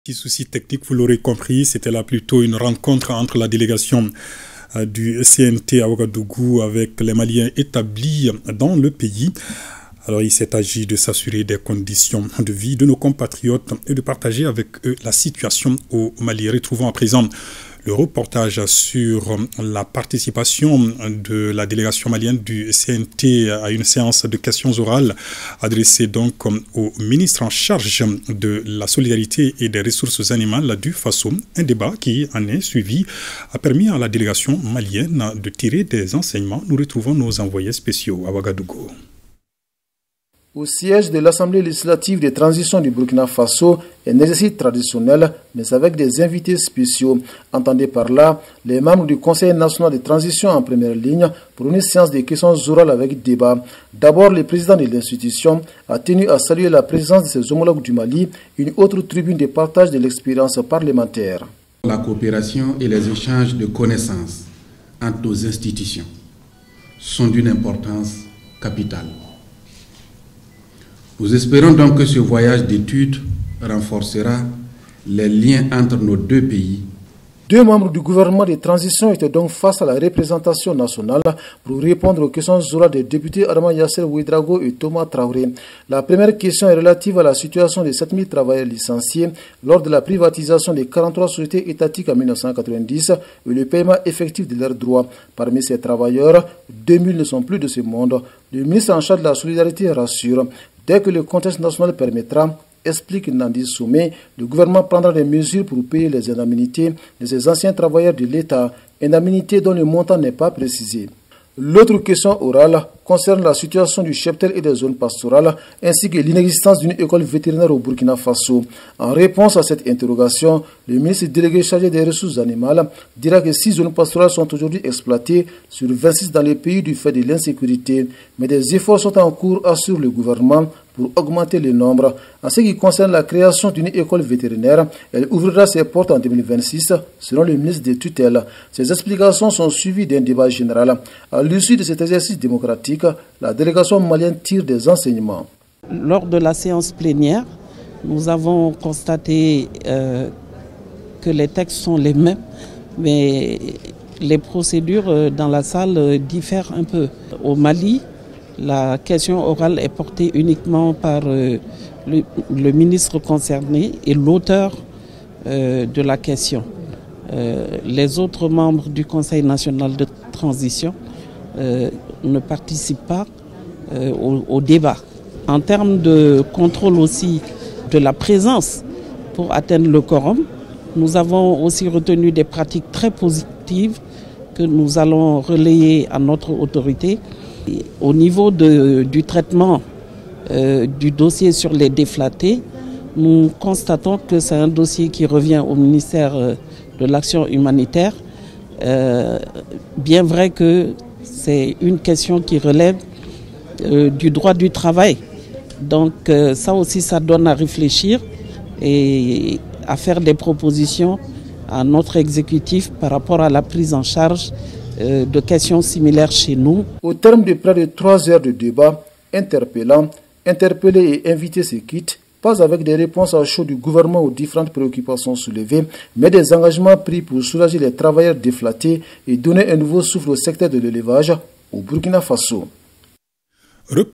Petit souci technique, vous l'aurez compris, c'était là plutôt une rencontre entre la délégation du CNT à Ouagadougou avec les Maliens établis dans le pays. Alors il s'est agi de s'assurer des conditions de vie de nos compatriotes et de partager avec eux la situation au Mali. Retrouvons à présent le reportage sur la participation de la délégation malienne du CNT à une séance de questions orales adressée donc au ministre en charge de la solidarité et des ressources animales du Faso. Un débat qui en est suivi a permis à la délégation malienne de tirer des enseignements. Nous retrouvons nos envoyés spéciaux à Ouagadougou. Au siège de l'Assemblée législative de transition du Burkina Faso, un exercice traditionnel, mais avec des invités spéciaux. Entendez par là les membres du Conseil national de transition en première ligne pour une séance de questions orales avec débat. D'abord, le président de l'institution a tenu à saluer la présence de ses homologues du Mali, une autre tribune de partage de l'expérience parlementaire. La coopération et les échanges de connaissances entre nos institutions sont d'une importance capitale. Nous espérons donc que ce voyage d'études renforcera les liens entre nos deux pays. Deux membres du gouvernement de transition étaient donc face à la représentation nationale pour répondre aux questions orales des députés Adama Yasser Ouedraogo et Thomas Traoré. La première question est relative à la situation des 7000 travailleurs licenciés lors de la privatisation des 43 sociétés étatiques en 1990 et le paiement effectif de leurs droits. Parmi ces travailleurs, 2000 ne sont plus de ce monde. Le ministre en charge de la solidarité rassure. Dès que le contexte national permettra, explique Nandi Soumé, le gouvernement prendra des mesures pour payer les indemnités de ces anciens travailleurs de l'État, indemnités dont le montant n'est pas précisé. L'autre question orale concerne la situation du cheptel et des zones pastorales, ainsi que l'inexistence d'une école vétérinaire au Burkina Faso. En réponse à cette interrogation, le ministre délégué chargé des ressources animales dira que 6 zones pastorales sont aujourd'hui exploitées sur 26 dans le pays du fait de l'insécurité. Mais des efforts sont en cours, assure le gouvernement, pour augmenter le nombre. En ce qui concerne la création d'une école vétérinaire, elle ouvrira ses portes en 2026, selon le ministre des tutelles. Ces explications sont suivies d'un débat général. À l'issue de cet exercice démocratique, la délégation malienne tire des enseignements. Lors de la séance plénière, nous avons constaté que les textes sont les mêmes, mais les procédures dans la salle diffèrent un peu. Au Mali, la question orale est portée uniquement par le ministre concerné et l'auteur de la question. Les autres membres du Conseil national de transition ne participent pas au débat. En termes de contrôle aussi de la présence pour atteindre le quorum, nous avons aussi retenu des pratiques très positives que nous allons relayer à notre autorité. Au niveau du traitement du dossier sur les déflatés, nous constatons que c'est un dossier qui revient au ministère de l'Action humanitaire, bien vrai que c'est une question qui relève du droit du travail. Donc ça aussi, ça donne à réfléchir et à faire des propositions à notre exécutif par rapport à la prise en charge de questions similaires chez nous. Au terme de près de 3 heures de débat, interpellant, interpellés et invités se quittent, pas avec des réponses à chaud du gouvernement aux différentes préoccupations soulevées, mais des engagements pris pour soulager les travailleurs déflatés et donner un nouveau souffle au secteur de l'élevage au Burkina Faso.